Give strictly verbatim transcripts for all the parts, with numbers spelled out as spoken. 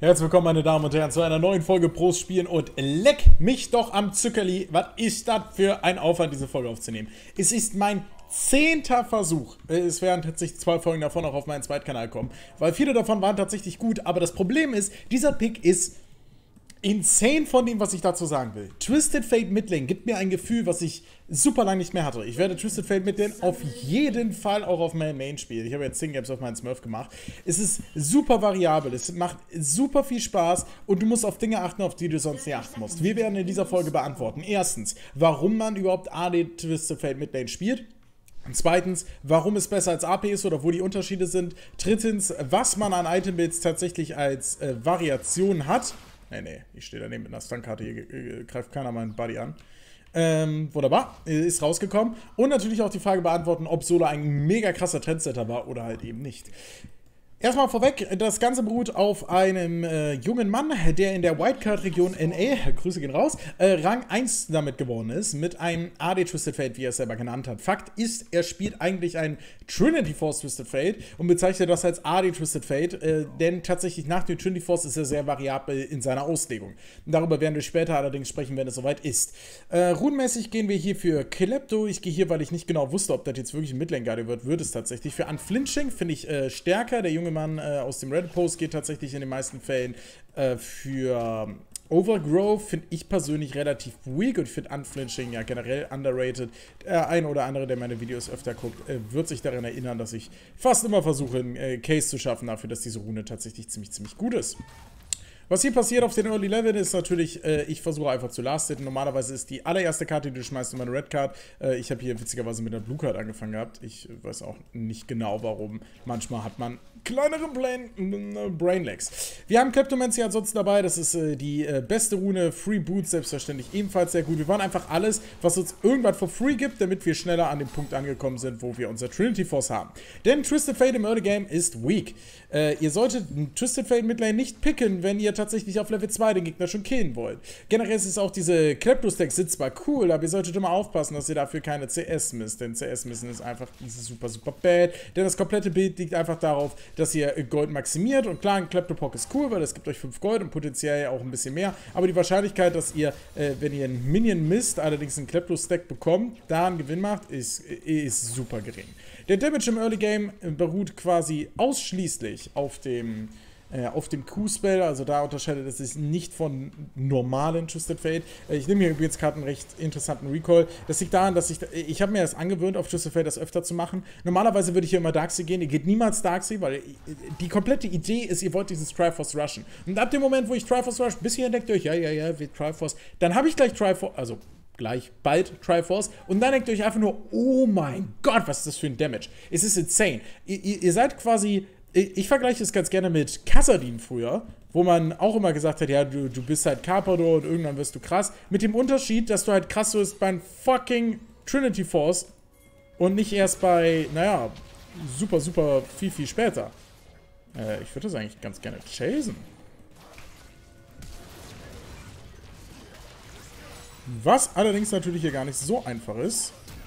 Herzlich willkommen, meine Damen und Herren, zu einer neuen Folge Pros Spielen und leck mich doch am Zückerli. Was ist das für ein Aufwand, diese Folge aufzunehmen? Es ist mein zehnter Versuch. Es werden tatsächlich zwei Folgen davon auch auf meinen Zweitkanal kommen, weil viele davon waren tatsächlich gut, aber das Problem ist, dieser Pick ist insane von dem, was ich dazu sagen will. Twisted Fate Midlane gibt mir ein Gefühl, was ich super lange nicht mehr hatte. Ich werde Twisted Fate Midlane auf jeden Fall auch auf meinem Main spielen. Ich habe jetzt zehn Games auf meinen Smurf gemacht. Es ist super variabel, es macht super viel Spaß und du musst auf Dinge achten, auf die du sonst nicht achten musst. Wir werden in dieser Folge beantworten. Erstens, warum man überhaupt A D Twisted Fate Midlane spielt. Und zweitens, warum es besser als A P ist oder wo die Unterschiede sind. Drittens, was man an Item-Builds tatsächlich als äh, Variation hat. Nee, nee, ich stehe daneben mit einer Stuntkarte, hier äh, greift keiner meinen Buddy an. Ähm, wunderbar, ist rausgekommen. Und natürlich auch die Frage beantworten, ob Solo ein mega krasser Trendsetter war oder halt eben nicht. Erstmal vorweg, das Ganze beruht auf einem äh, jungen Mann, der in der Wildcard-Region N A, Grüße gehen raus, äh, Rang eins damit geworden ist, mit einem A D Twisted Fate, wie er es selber genannt hat. Fakt ist, er spielt eigentlich ein Trinity Force Twisted Fate und bezeichnet das als A D Twisted Fate, äh, denn tatsächlich nach dem Trinity Force ist er sehr variabel in seiner Auslegung. Darüber werden wir später allerdings sprechen, wenn es soweit ist. Äh, runenmäßig gehen wir hier für Klepto. Ich gehe hier, weil ich nicht genau wusste, ob das jetzt wirklich ein Midlane-Guardian wird, wird es tatsächlich. Für Unflinching finde ich äh, stärker. Der junge Mann äh, aus dem Reddit-Post geht tatsächlich in den meisten Fällen äh, für Overgrowth, finde ich persönlich relativ weak und ich finde Unflinching ja generell underrated. Der ein oder andere, der meine Videos öfter guckt, äh, wird sich daran erinnern, dass ich fast immer versuche, einen äh, Case zu schaffen dafür, dass diese Rune tatsächlich ziemlich, ziemlich gut ist. Was hier passiert auf den Early Level ist natürlich, äh, ich versuche einfach zu last-hitten. Normalerweise ist die allererste Karte, die du schmeißt, immer eine Red Card. Äh, ich habe hier witzigerweise mit einer Blue Card angefangen gehabt. Ich weiß auch nicht genau, warum. Manchmal hat man kleinere Brain, äh, Brainlegs. Wir haben Kleptomancy ansonsten dabei. Das ist äh, die äh, beste Rune. Free Boots selbstverständlich ebenfalls sehr gut. Wir wollen einfach alles, was uns irgendwas for free gibt, damit wir schneller an den Punkt angekommen sind, wo wir unser Trinity Force haben. Denn Twisted Fate im Early Game ist weak. Äh, ihr solltet Twisted Fate Midlane nicht picken, wenn ihr tatsächlich auf Level zwei den Gegner schon killen wollt. Generell ist es auch diese Klepto-Stack sind zwar cool, aber ihr solltet immer aufpassen, dass ihr dafür keine C S misst, denn C S missen ist einfach super, super bad, denn das komplette Bild liegt einfach darauf, dass ihr Gold maximiert und klar, ein Klepto-Pock ist cool, weil es gibt euch fünf Gold und potenziell auch ein bisschen mehr, aber die Wahrscheinlichkeit, dass ihr, äh, wenn ihr einen Minion misst, allerdings einen Klepto-Stack bekommt, da einen Gewinn macht, ist, ist super gering. Der Damage im Early Game beruht quasi ausschließlich auf dem Äh, auf dem Q-Spell, also da unterscheidet es sich nicht von normalen Twisted Fate. Äh, ich nehme hier übrigens gerade einen recht interessanten Recall. Das liegt daran, dass ich, ich habe mir das angewöhnt, auf Twisted Fate das öfter zu machen. Normalerweise würde ich hier immer Darkseid gehen, ihr geht niemals Darkseid, weil die komplette Idee ist, ihr wollt diesen Triforce rushen. Und ab dem Moment, wo ich Triforce rush, bis ihr entdeckt euch, ja, ja, ja, wird Triforce, dann habe ich gleich Triforce, also gleich bald Triforce und dann denkt ihr euch einfach nur, oh mein Gott, was ist das für ein Damage? Es ist insane. Ihr, ihr, ihr seid quasi, ich, ich vergleiche es ganz gerne mit Kassadin früher, wo man auch immer gesagt hat, ja, du, du bist halt Carpador und irgendwann wirst du krass. Mit dem Unterschied, dass du halt krass wirst beim fucking Trinity Force und nicht erst bei, naja, super, super viel, viel später. Äh, ich würde das eigentlich ganz gerne chasen. Was allerdings natürlich hier gar nicht so einfach ist.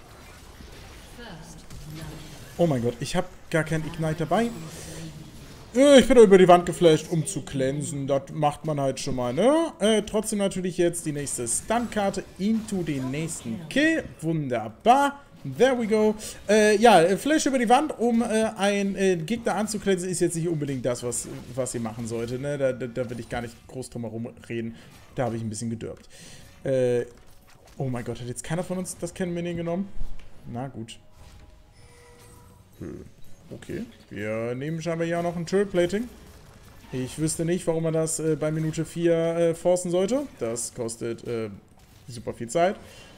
Oh mein Gott, ich habe gar keinen Ignite dabei. Ich bin über die Wand geflasht, um zu cleansen. Das macht man halt schon mal, ne? Äh, trotzdem natürlich jetzt die nächste Stunkarte into den nächsten Kill. Wunderbar. There we go. Äh, ja, Flash über die Wand, um äh, einen äh, Gegner anzucleansen, ist jetzt nicht unbedingt das, was, was ihr machen sollte, ne? Da, da, da will ich gar nicht groß drum herum reden. Da habe ich ein bisschen gedürbt. Äh, oh mein Gott, hat jetzt keiner von uns das Kennen-Minion genommen? Na gut. Hm. Okay, wir nehmen scheinbar hier auch noch ein Turret-Plating. Ich wüsste nicht, warum man das äh, bei Minute vier äh, forcen sollte. Das kostet äh, super viel Zeit.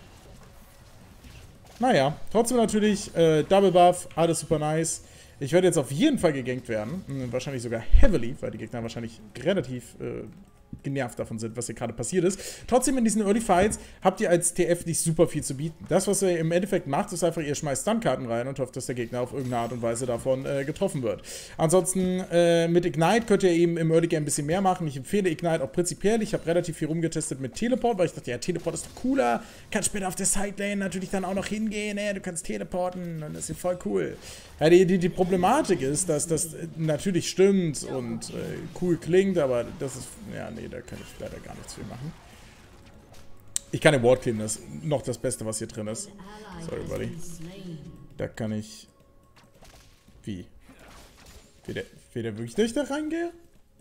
Naja, trotzdem natürlich äh, Double Buff, alles super nice. Ich werde jetzt auf jeden Fall gegankt werden. Hm, wahrscheinlich sogar heavily, weil die Gegner wahrscheinlich relativ äh, genervt davon sind, was hier gerade passiert ist. Trotzdem in diesen Early Fights habt ihr als T F nicht super viel zu bieten. Das, was ihr im Endeffekt macht, ist einfach, ihr schmeißt Stun-Karten rein und hofft, dass der Gegner auf irgendeine Art und Weise davon äh, getroffen wird. Ansonsten äh, mit Ignite könnt ihr eben im Early Game ein bisschen mehr machen. Ich empfehle Ignite auch prinzipiell. Ich habe relativ viel rumgetestet mit Teleport, weil ich dachte, ja, Teleport ist doch cooler. Kannst später auf der Sidelane natürlich dann auch noch hingehen. Ey, du kannst teleporten und das ist ja voll cool. Ja, die, die, die Problematik ist, dass das natürlich stimmt und äh, cool klingt, aber das ist, ja, nee, da kann ich leider gar nichts viel machen. Ich kann den Ward cleanen, das ist noch das Beste, was hier drin ist. Sorry, buddy. Da kann ich... Wie? Wie der, wie der wirklich, dass ich da reingehe?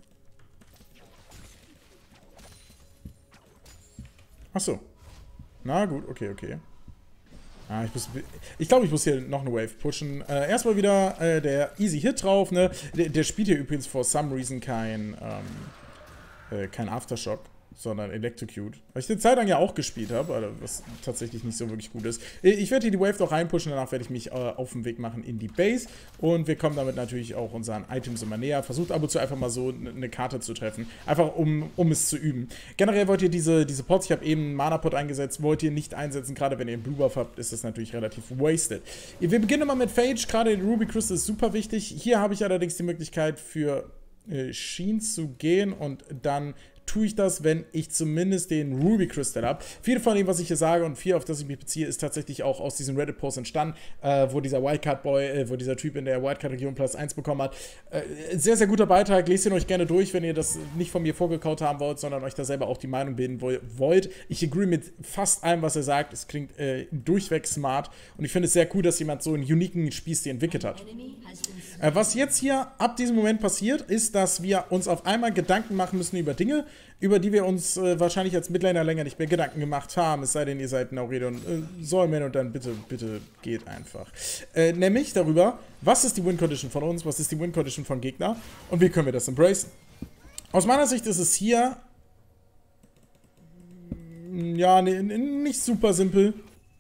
Achso. Na gut, okay, okay. Ah, ich muss, ich glaube, ich muss hier noch eine Wave pushen. Äh, erstmal wieder äh, der Easy Hit drauf, ne? Der, der spielt hier übrigens for some reason kein, ähm, äh, kein Aftershock, sondern Electrocute. Weil ich eine Zeit lang ja auch gespielt habe, was tatsächlich nicht so wirklich gut ist. Ich werde hier die Wave doch reinpushen, danach werde ich mich äh, auf den Weg machen in die Base. Und wir kommen damit natürlich auch unseren Items immer näher. Versucht ab und zu einfach mal so eine Karte zu treffen. Einfach um, um es zu üben. Generell wollt ihr diese, diese Pots, ich habe eben einen Mana-Pot eingesetzt, wollt ihr nicht einsetzen. Gerade wenn ihr einen Blue Buff habt, ist das natürlich relativ wasted. Wir beginnen mal mit Phage. Gerade den Ruby Crystal ist super wichtig. Hier habe ich allerdings die Möglichkeit für äh, Sheen zu gehen und dann tue ich das, wenn ich zumindest den Ruby Crystal habe. Viel von dem, was ich hier sage und viel, auf das ich mich beziehe, ist tatsächlich auch aus diesem Reddit-Post entstanden, äh, wo dieser Wildcard-Boy, äh, wo dieser Typ in der Wildcard-Region Platz eins bekommen hat. Äh, sehr, sehr guter Beitrag. Lest ihn euch gerne durch, wenn ihr das nicht von mir vorgekaut haben wollt, sondern euch da selber auch die Meinung bilden wollt. Ich agree mit fast allem, was er sagt. Es klingt äh, durchweg smart und ich finde es sehr cool, dass jemand so einen uniken Spielstil entwickelt hat. Äh, was jetzt hier ab diesem Moment passiert, ist, dass wir uns auf einmal Gedanken machen müssen über Dinge, über die wir uns äh, wahrscheinlich als Midlaner länger nicht mehr Gedanken gemacht haben, es sei denn, ihr seid ein Aurelion äh, Solman und dann bitte, bitte geht einfach. Äh, nämlich darüber, was ist die Win-Condition von uns, was ist die Win-Condition von Gegner und wie können wir das embracen. Aus meiner Sicht ist es hier ja, ne, nicht super simpel.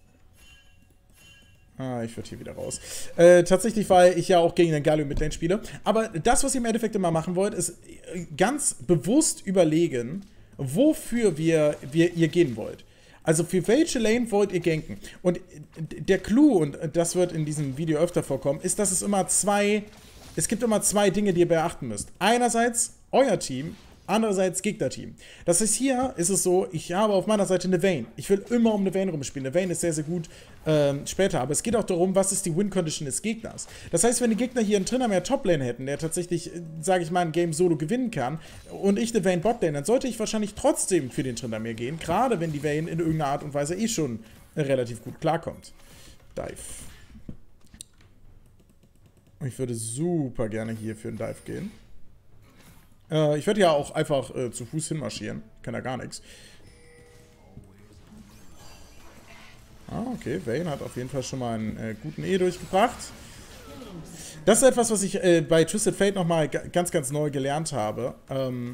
Ah, ich werde hier wieder raus. Äh, tatsächlich, weil ich ja auch gegen den Galio Midlane spiele. Aber das, was ihr im Endeffekt immer machen wollt, ist ganz bewusst überlegen, wofür wir, wir ihr gehen wollt. Also für welche Lane wollt ihr ganken? Und der Clou, und das wird in diesem Video öfter vorkommen, ist, dass es immer zwei, es gibt immer zwei Dinge, die ihr beachten müsst. Einerseits euer Team, andererseits Gegnerteam. Das heißt, hier ist es so, ich habe auf meiner Seite eine Vayne. Ich will immer um eine Vayne rumspielen. Eine Vayne ist sehr, sehr gut ähm, später. Aber es geht auch darum, was ist die Win-Condition des Gegners. Das heißt, wenn die Gegner hier einen Tryndamere Top-Lane hätten, der tatsächlich, sage ich mal, ein Game solo gewinnen kann und ich eine Vayne Bot-Lane, dann sollte ich wahrscheinlich trotzdem für den Tryndamere gehen. Gerade wenn die Vayne in irgendeiner Art und Weise eh schon relativ gut klarkommt. Dive. Ich würde super gerne hier für einen Dive gehen. Äh, ich werde ja auch einfach äh, zu Fuß hinmarschieren. Kann ja gar nichts. Ah, okay. Vayne hat auf jeden Fall schon mal einen äh, guten E durchgebracht. Das ist etwas, was ich äh, bei Twisted Fate nochmal ganz, ganz neu gelernt habe. Ähm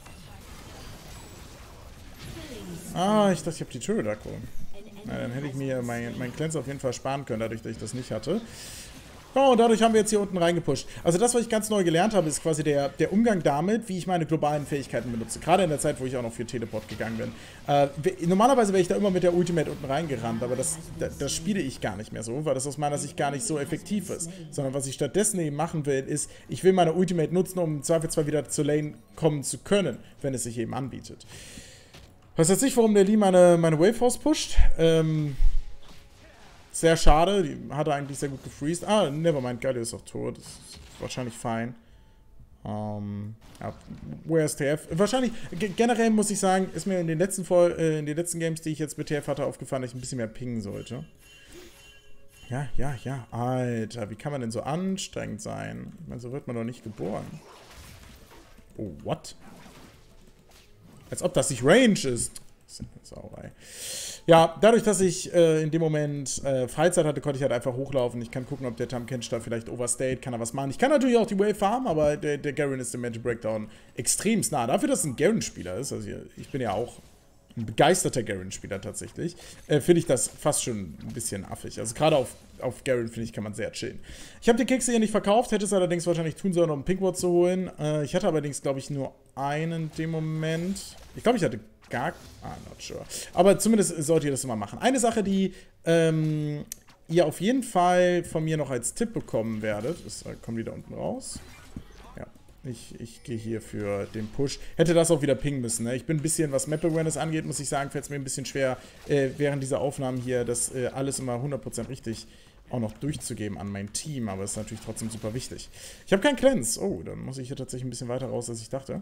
ah, ich dachte, ich habe die Turret Akku. Na, dann hätte ich mir meinen mein Cleanse auf jeden Fall sparen können, dadurch, dass ich das nicht hatte. Oh, und dadurch haben wir jetzt hier unten reingepusht. Also das, was ich ganz neu gelernt habe, ist quasi der, der Umgang damit, wie ich meine globalen Fähigkeiten benutze. Gerade in der Zeit, wo ich auch noch für Teleport gegangen bin. Äh, normalerweise wäre ich da immer mit der Ultimate unten reingerannt, aber das, das, das spiele ich gar nicht mehr so, weil das aus meiner Sicht gar nicht so effektiv ist. Sondern was ich stattdessen eben machen will, ist, ich will meine Ultimate nutzen, um im Zweifelsfall wieder zur Lane kommen zu können, wenn es sich eben anbietet. Ich weiß jetzt nicht, warum der Lee meine, meine Wave Force pusht. Ähm... Sehr schade, die hat er eigentlich sehr gut gefreezed. Ah, nevermind, Galio ist auch tot. Das ist wahrscheinlich fein. Ähm, ja, where's T F? Wahrscheinlich, generell muss ich sagen, ist mir in den letzten Vol äh, in den letzten Games, die ich jetzt mit T F hatte, aufgefallen, dass ich ein bisschen mehr pingen sollte. Ja, ja, ja. Alter, wie kann man denn so anstrengend sein? Ich meine, so wird man doch nicht geboren. Oh, what? Als ob das nicht Range ist. Sauerei. Ja, dadurch, dass ich äh, in dem Moment äh, Freizeit hatte, konnte ich halt einfach hochlaufen. Ich kann gucken, ob der Tahm Kench da vielleicht overstayed, kann er was machen. Ich kann natürlich auch die Wave farmen, aber der, der Garen ist dem Magic Breakdown extrem nah. Dafür, dass es ein Garen-Spieler ist, also ich bin ja auch ein begeisterter Garen-Spieler tatsächlich, äh, finde ich das fast schon ein bisschen affig. Also gerade auf, auf Garen, finde ich, kann man sehr chillen. Ich habe die Kekse hier nicht verkauft, hätte es allerdings wahrscheinlich tun sollen, um einen Pinkward zu holen. Äh, ich hatte allerdings, glaube ich, nur einen in dem Moment. Ich glaube, ich hatte gar... Ah, not sure. Aber zumindest solltet ihr das immer machen. Eine Sache, die ähm, ihr auf jeden Fall von mir noch als Tipp bekommen werdet, ist, äh, kommt wieder unten raus. Ich, ich gehe hier für den Push. Hätte das auch wieder pingen müssen. Ne? Ich bin ein bisschen, was Map Awareness angeht, muss ich sagen, fällt es mir ein bisschen schwer, äh, während dieser Aufnahmen hier das äh, alles immer hundert Prozent richtig auch noch durchzugeben an mein Team. Aber es ist natürlich trotzdem super wichtig. Ich habe keinen Cleanse. Oh, dann muss ich hier tatsächlich ein bisschen weiter raus, als ich dachte.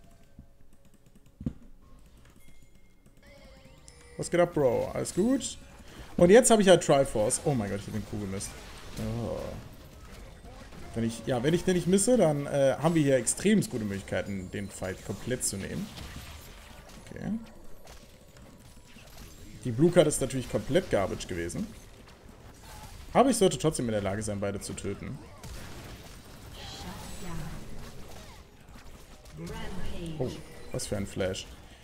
Was geht ab, Bro? Alles gut? Und jetzt habe ich halt Triforce. Oh mein Gott, ich habe den Kuh gemisst. Oh. Wenn ich, ja, wenn ich den nicht misse, dann äh, haben wir hier extrem gute Möglichkeiten, den Fight komplett zu nehmen. Okay. Die Blue Card ist natürlich komplett garbage gewesen. Aber ich sollte trotzdem in der Lage sein, beide zu töten. Oh, was für ein Flash.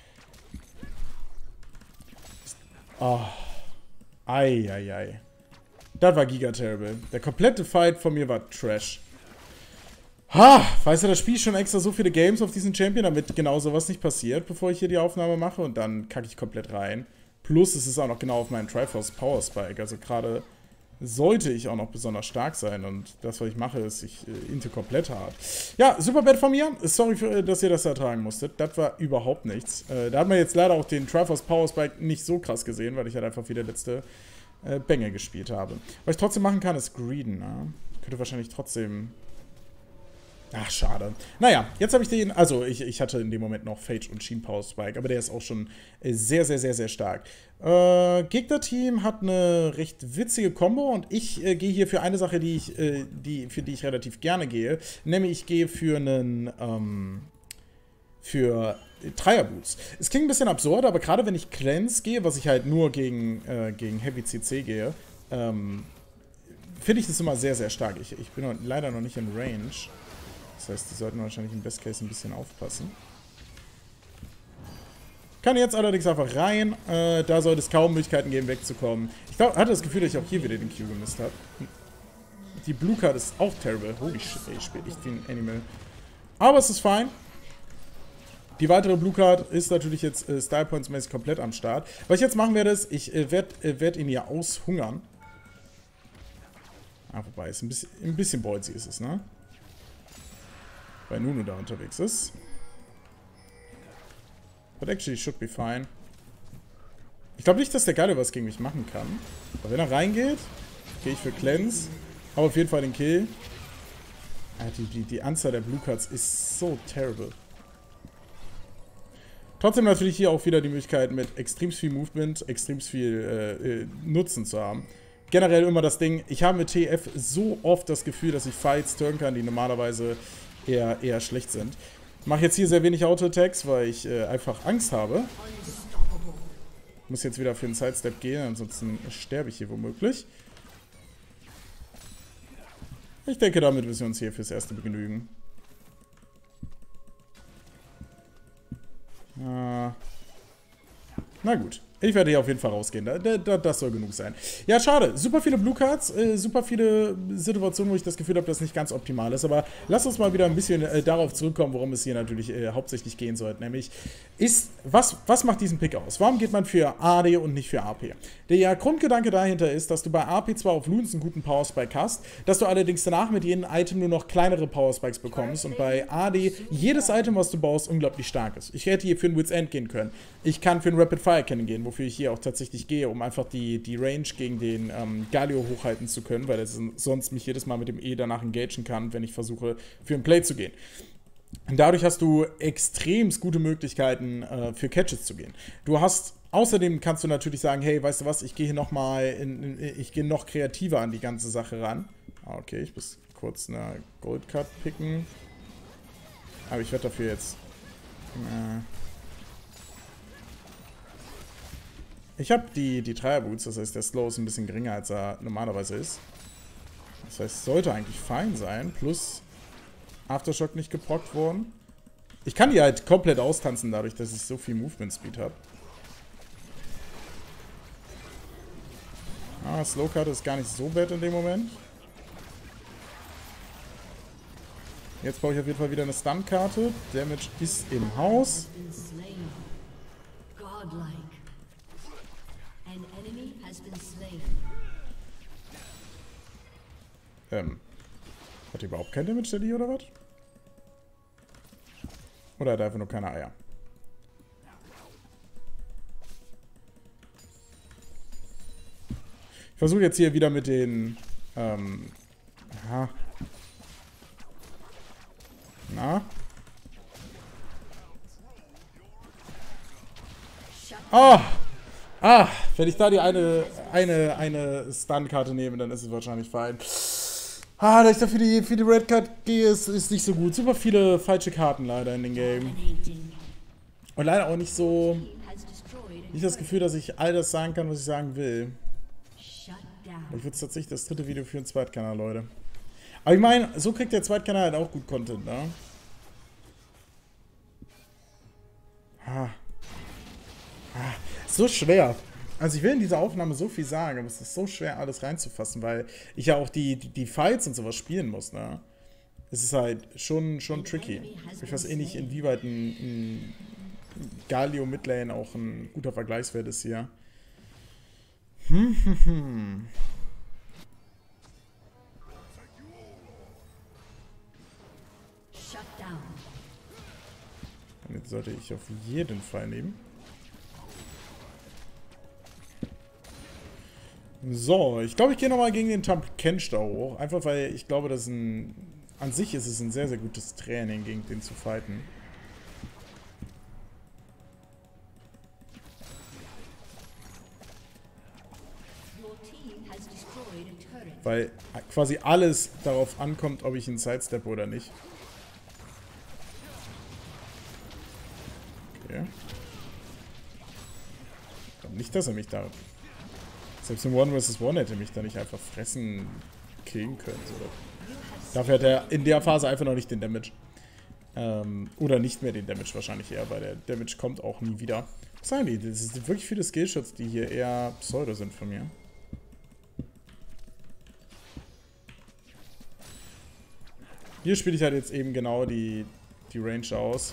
Oh. Ei, ei, ei. Das war giga-terrible. Der komplette Fight von mir war Trash. Ha! Weißt du, das Spiel schon extra so viele Games auf diesen Champion, damit genau sowas nicht passiert, bevor ich hier die Aufnahme mache. Und dann kacke ich komplett rein. Plus, es ist auch noch genau auf meinen Triforce Power Spike. Also gerade sollte ich auch noch besonders stark sein. Und das, was ich mache, ist, ich äh, inte komplett hart. Ja, super bad von mir. Sorry, für, dass ihr das ertragen musstet. Das war überhaupt nichts. Äh, da hat man jetzt leider auch den Triforce Power Spike nicht so krass gesehen, weil ich halt einfach wie der letzte äh, Bänge gespielt habe. Was ich trotzdem machen kann, ist greeden. Ne? Ich könnte wahrscheinlich trotzdem... Ach, schade. Naja, jetzt habe ich den, also ich, ich hatte in dem Moment noch Phage und Sheen Power Spike, aber der ist auch schon sehr, sehr, sehr, sehr stark. Äh, Gegnerteam hat eine recht witzige Combo und ich äh, gehe hier für eine Sache, die ich, äh, die, für die ich relativ gerne gehe, nämlich ich gehe für einen, ähm, für Dreierboots. Es klingt ein bisschen absurd, aber gerade wenn ich Cleanse gehe, was ich halt nur gegen, äh, gegen Heavy C C gehe, ähm, finde ich das immer sehr, sehr stark. Ich, ich bin leider noch nicht in Range. Das heißt, die sollten wahrscheinlich im Best Case ein bisschen aufpassen. Kann jetzt allerdings einfach rein. Äh, da sollte es kaum Möglichkeiten geben, wegzukommen. Ich glaub, hatte das Gefühl, dass ich auch hier wieder den Q gemisst habe. Die Blue Card ist auch terrible. Holy shit, ey, ich spiele echt wie ein Animal. Aber es ist fein. Die weitere Blue Card ist natürlich jetzt äh, Style Points mäßig komplett am Start. Was ich jetzt machen werde, ist, ich äh, werde äh, werd ihn hier aushungern. Ah, wobei, ist ein bisschen, ein bisschen bolzy ist es, ne? Weil Nunu da unterwegs ist. But actually should be fine. Ich glaube nicht, dass der Geile was gegen mich machen kann. Aber wenn er reingeht, gehe ich für Cleanse. Aber auf jeden Fall den Kill. Ah, die, die, die Anzahl der Blue Cards ist so terrible. Trotzdem natürlich hier auch wieder die Möglichkeit, mit extrem viel Movement, extrem viel äh, äh, Nutzen zu haben. Generell immer das Ding, ich habe mit T F so oft das Gefühl, dass ich Fights turnen kann, die normalerweise eher, eher schlecht sind. Mache jetzt hier sehr wenig Auto-Attacks, weil ich äh, einfach Angst habe. Muss jetzt wieder für einen Sidestep gehen, ansonsten sterbe ich hier womöglich. Ich denke, damit müssen wir uns hier fürs Erste begnügen. Ah. Na gut. Ich werde hier auf jeden Fall rausgehen. Das soll genug sein. Ja, schade. Super viele Blue Cards. Äh, super viele Situationen, wo ich das Gefühl habe, dass es nicht ganz optimal ist. Aber lass uns mal wieder ein bisschen äh, darauf zurückkommen, worum es hier natürlich äh, hauptsächlich gehen sollte. Nämlich, ist, was, was macht diesen Pick aus? Warum geht man für A D und nicht für A P? Der Grundgedanke dahinter ist, dass du bei A P zwar auf Loons einen guten Power Spike hast, dass du allerdings danach mit jedem Item nur noch kleinere Power Spikes bekommst und bei A D jedes Item, was du baust, unglaublich stark ist. Ich hätte hier für einen Wit's End gehen können. Ich kann für einen Rapid Fire Cannon gehen, wofür ich hier auch tatsächlich gehe, um einfach die, die Range gegen den ähm, Galio hochhalten zu können, weil er sonst mich jedes Mal mit dem E danach engagen kann, wenn ich versuche, für ein Play zu gehen. Und dadurch hast du extrem gute Möglichkeiten, äh, für Catches zu gehen. Du hast, außerdem kannst du natürlich sagen, hey, weißt du was, ich gehe hier nochmal, ich gehe noch kreativer an die ganze Sache ran. Okay, ich muss kurz eine Gold Card picken. Aber ich werde dafür jetzt... Äh, Ich habe die, die Dreierboots, das heißt, der Slow ist ein bisschen geringer, als er normalerweise ist. Das heißt, sollte eigentlich fein sein. Plus Aftershock nicht geprockt worden. Ich kann die halt komplett austanzen, dadurch, dass ich so viel Movement Speed habe. Ah, Slowcard ist gar nicht so bad in dem Moment. Jetzt brauche ich auf jeden Fall wieder eine Stun-Karte. Damage ist im Haus. Ähm. Hat die überhaupt kein Damage, der die, oder was? Oder hat er einfach nur keine Eier? Ich versuche jetzt hier wieder mit den... Ähm... Aha. Na? Ah! Ah! Wenn ich da die eine, eine, eine Stun-Karte nehme, dann ist es wahrscheinlich fein. Ah, dass ich da für die, für die Red Card gehe, ist, ist nicht so gut. Super viele falsche Karten leider in dem Game. Und leider auch nicht so... Nicht das Gefühl, dass ich all das sagen kann, was ich sagen will. Ich würde tatsächlich das dritte Video für den Zweitkanal, Leute. Aber ich meine, so kriegt der Zweitkanal halt auch gut Content, ne? Ah. Ah. So schwer. Also ich will in dieser Aufnahme so viel sagen, aber es ist so schwer, alles reinzufassen, weil ich ja auch die, die, die Fights und sowas spielen muss, ne? Es ist halt schon, schon tricky. Ich weiß eh nicht, inwieweit ein, ein Galio Midlane auch ein guter Vergleichswert ist hier. Hm, hm, hm. Jetzt sollte ich auf jeden Fall nehmen. So, ich glaube, ich gehe nochmal gegen den Tahm Kench da hoch. Einfach weil ich glaube, dass ein... An sich ist es ein sehr, sehr gutes Training, gegen den zu fighten. Weil quasi alles darauf ankommt, ob ich ihn sidesteppe oder nicht. Okay. Ich glaube nicht, dass er mich da... Selbst im One versus One hätte mich da nicht einfach fressen, killen können. So. Dafür hat er in der Phase einfach noch nicht den Damage. Ähm, oder nicht mehr den Damage wahrscheinlich eher, weil der Damage kommt auch nie wieder. Was sagen die? Das sind wirklich viele Skillshots, die hier eher Pseudo sind von mir. Hier spiele ich halt jetzt eben genau die, die Range aus.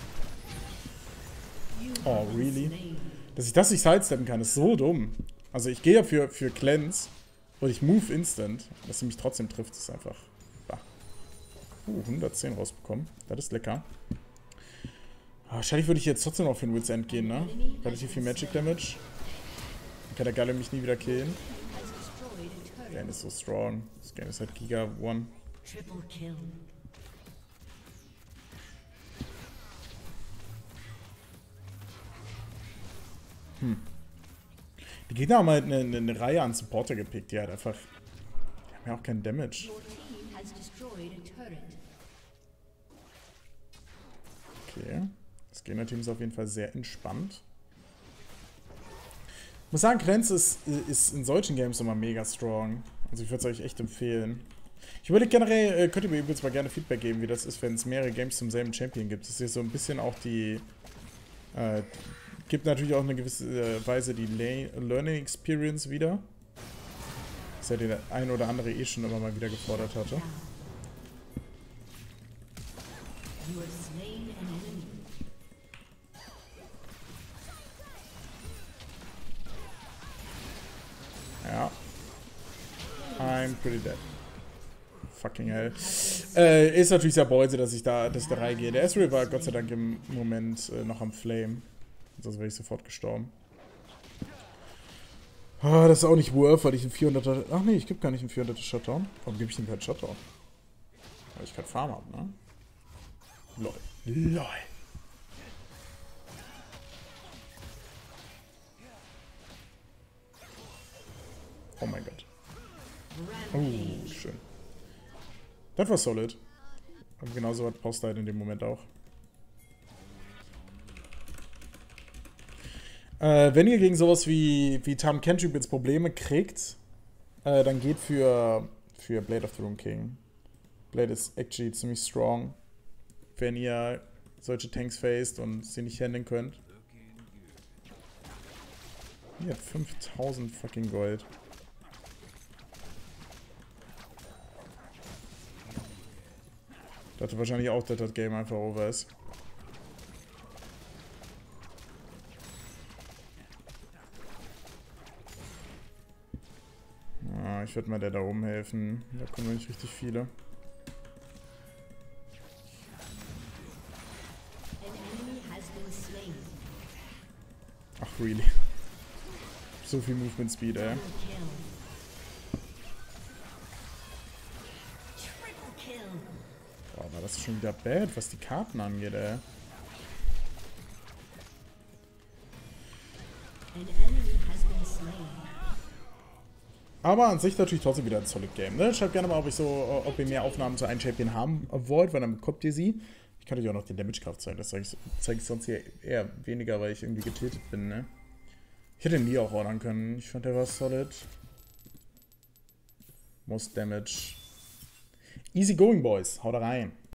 Oh, really? Dass ich das nicht sidesteppen kann, ist so dumm. Also ich gehe ja für, für Cleanse und ich move instant. Dass sie mich trotzdem trifft, ist einfach... Bah. Uh, hundertzehn rausbekommen. Das ist lecker. Ah, wahrscheinlich würde ich jetzt trotzdem noch für den Wit's End gehen, ne? Relativ viel Magic Damage. Dann kann der Galle mich nie wieder killen. Das Game ist so strong. Das Game ist halt Giga One. Hm. Die Gegner haben halt eine, eine, eine Reihe an Supporter gepickt, die halt einfach... Die haben ja auch keinen Damage. Okay. Das Gegner-Team ist auf jeden Fall sehr entspannt. Ich muss sagen, Cleanse ist, ist in solchen Games immer mega strong. Also ich würde es euch echt empfehlen. Ich überlege generell, könnt ihr mir übrigens mal gerne Feedback geben, wie das ist, wenn es mehrere Games zum selben Champion gibt. Das ist hier so ein bisschen auch die... Äh, gibt natürlich auch eine gewisse Weise die Learning Experience wieder. Das ja der ein oder andere eh schon immer mal wieder gefordert hatte. Ja. I'm pretty dead. Fucking hell. Äh, ist natürlich sehr beuze, dass ich da, dass ich da reingehe. Der Ezreal war Gott sei Dank im Moment äh, noch am Flame. Sonst wäre ich sofort gestorben. Ah, das ist auch nicht worth, weil ich einen vierhunderter... Ach nee, ich gebe gar nicht einen vierhunderter Shutdown. Warum gebe ich denn keinen Shutdown? Weil ich keinen Farm habe, ne? Lol. Lol. Oh mein Gott. Oh, schön. Das war solid. Aber genauso was brauchst du halt in dem Moment auch. Äh, wenn ihr gegen sowas wie, wie Tahm Kench jetzt Probleme kriegt, äh, dann geht für, für Blade of the Ruined King. Blade ist actually ziemlich strong, wenn ihr solche Tanks faced und sie nicht handeln könnt. Hier hat fünftausend fucking Gold. Dachte wahrscheinlich auch, dass das Game einfach over ist. Ah, ich würde mal der da oben helfen. Da kommen nicht richtig viele. Ach, really? So viel Movement Speed, ey. Boah, war das schon wieder bad, was die Karten angeht, ey. Aber an sich natürlich trotzdem wieder ein solid Game, ne? Schreibt gerne mal, ob, ich so, ob ihr mehr Aufnahmen zu einem Champion haben wollt, weil dann bekommt ihr sie. Ich kann euch auch noch den Damage-Kraft zeigen, das zeige ich, zeig ich sonst hier eher weniger, weil ich irgendwie getiltet bin, ne? Ich hätte ihn nie auch ordern können, ich fand der war solid. Most Damage. Easy going, Boys, haut rein.